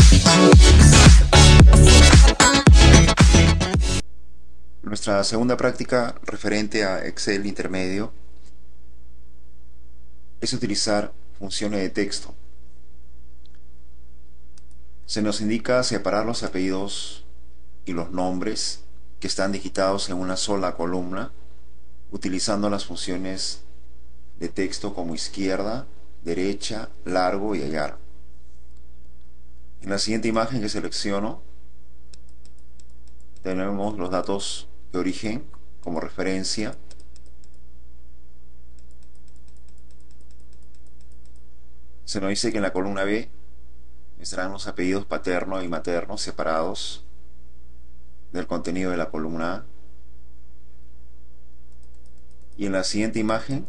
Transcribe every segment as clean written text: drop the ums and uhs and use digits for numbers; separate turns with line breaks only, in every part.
Nuestra segunda práctica referente a Excel intermedio es utilizar funciones de texto. Se nos indica separar los apellidos y los nombres que están digitados en una sola columna utilizando las funciones de texto como izquierda, derecha, largo y hallar. En la siguiente imagen que selecciono tenemos los datos de origen como referencia. Se nos dice que en la columna B estarán los apellidos paterno y materno separados del contenido de la columna A. Y en la siguiente imagen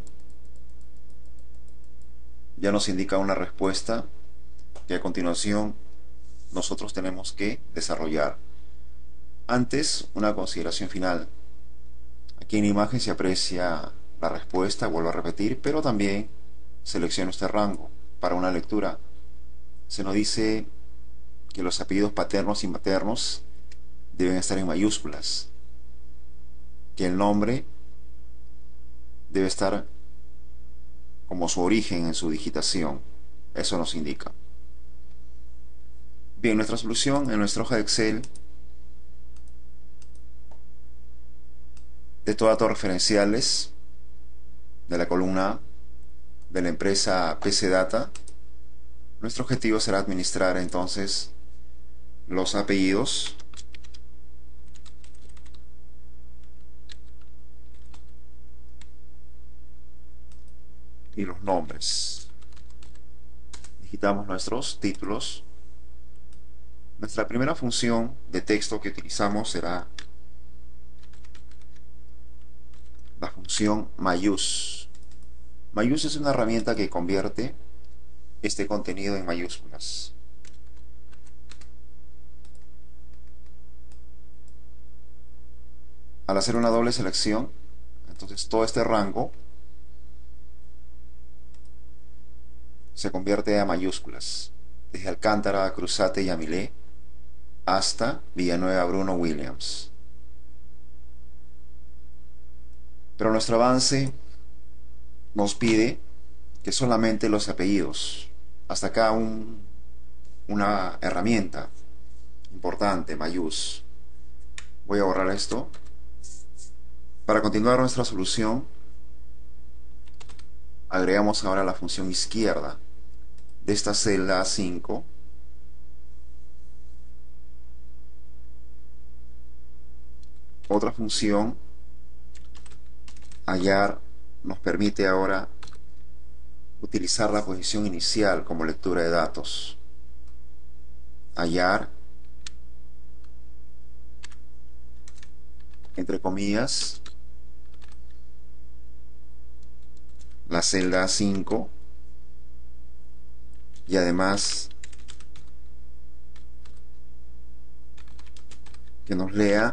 ya nos indica una respuesta que a continuación nosotros tenemos que desarrollar. Antes, una consideración final. Aquí en la imagen se aprecia la respuesta, vuelvo a repetir, pero también selecciono este rango para una lectura. Se nos dice que los apellidos paternos y maternos deben estar en mayúsculas, que el nombre debe estar como su origen en su digitación. Eso nos indica. Bien, nuestra solución en nuestra hoja de Excel de estos datos referenciales de la columna A de la empresa PC Data, nuestro objetivo será administrar entonces los apellidos y los nombres. Digitamos nuestros títulos. Nuestra primera función de texto que utilizamos será la función mayús. Mayús es una herramienta que convierte este contenido en mayúsculas. Al hacer una doble selección, entonces todo este rango se convierte a mayúsculas, desde Alcántara, Cruzate y Amilé hasta Villanueva, Bruno, Williams. Pero nuestro avance nos pide que solamente los apellidos. Hasta acá una herramienta importante, mayús. Voy a borrar esto. Para continuar nuestra solución, agregamos ahora la función izquierda de esta celda A5. Otra función, hallar, nos permite ahora utilizar la posición inicial como lectura de datos. Hallar, entre comillas, la celda A5 y además que nos lea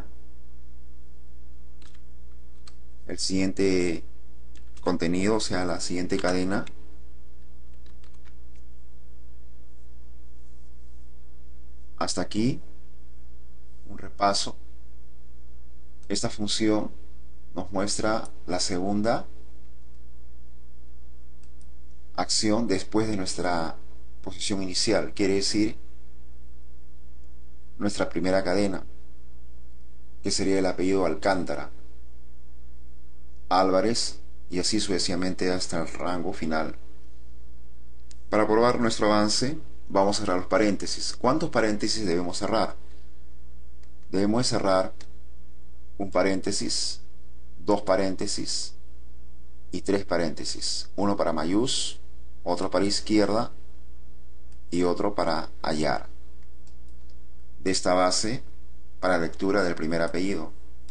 el siguiente contenido, o sea, la siguiente cadena. Hasta aquí un repaso. Esta función nos muestra la segunda acción después de nuestra posición inicial, quiere decir nuestra primera cadena, que sería el apellido Alcántara, Álvarez y así sucesivamente hasta el rango final. Para probar nuestro avance vamos a cerrar los paréntesis. ¿Cuántos paréntesis debemos cerrar? Debemos cerrar un paréntesis, dos paréntesis y tres paréntesis, uno para mayús, otro para izquierda y otro para hallar, de esta base para lectura del primer apellido.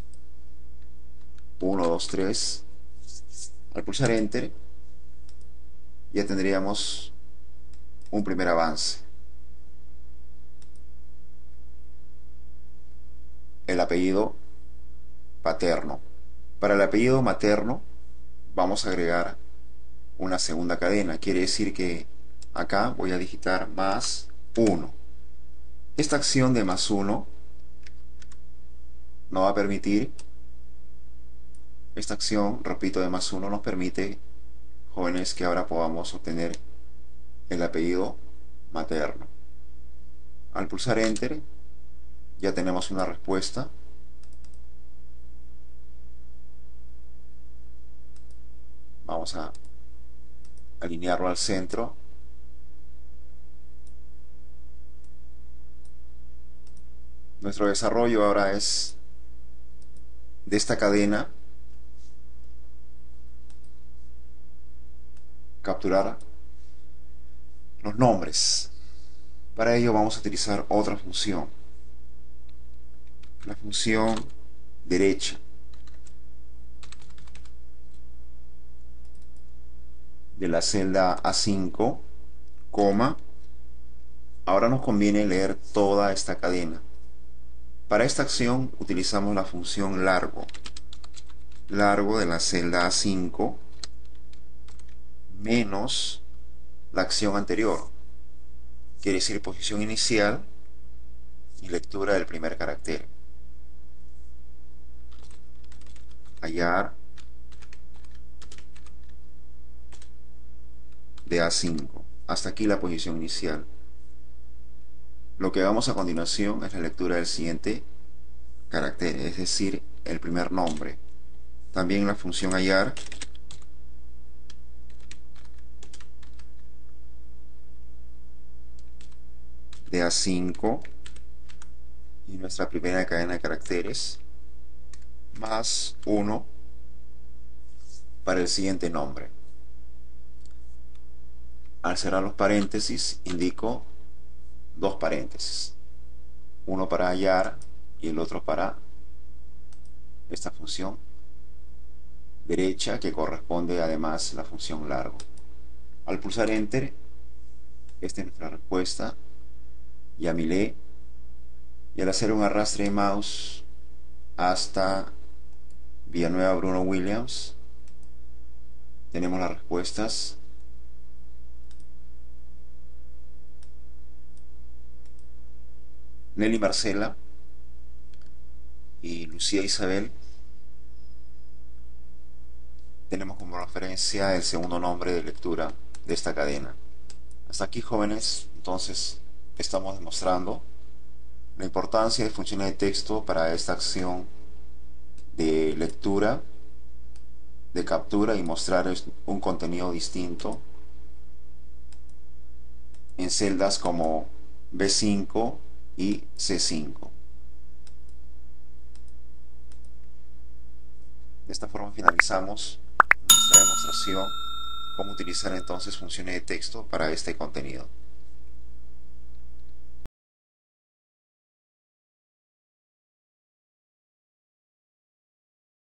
1, 2, 3. Al pulsar Enter ya tendríamos un primer avance. El apellido paterno. Para el apellido materno vamos a agregar una segunda cadena. Quiere decir que acá voy a digitar más 1. Esta acción de +1 nos va a permitir, esta acción, repito, de +1 nos permite, jóvenes, que ahora podamos obtener el apellido materno. Al pulsar Enter ya tenemos una respuesta. Vamos a alinearlo al centro. Nuestro desarrollo ahora es de esta cadena capturar los nombres. Para ello vamos a utilizar otra función, la función derecha. De la celda A5, coma. Ahora nos conviene leer toda esta cadena. Para esta acción utilizamos la función largo. Largo de la celda A5 menos la acción anterior. Quiere decir posición inicial y lectura del primer carácter. Hallar de A5. Hasta aquí la posición inicial. Lo que vamos a continuación es la lectura del siguiente carácter, es decir, el primer nombre. También la función hallar de A5 y nuestra primera cadena de caracteres más 1 para el siguiente nombre. Al cerrar los paréntesis indico dos paréntesis, uno para hallar y el otro para esta función derecha, que corresponde además a la función largo. Al pulsar Enter, esta es nuestra respuesta. Ya miré, y al hacer un arrastre de mouse hasta Villanueva Bruno Williams, tenemos las respuestas. Nelly Marcela y Lucía Isabel tenemos como referencia el segundo nombre de lectura de esta cadena. Hasta aquí, jóvenes, entonces estamos demostrando la importancia de funciones de texto para esta acción de lectura, de captura y mostrar un contenido distinto en celdas como B5 y C5. De esta forma finalizamos nuestra demostración, cómo utilizar entonces funciones de texto para este contenido.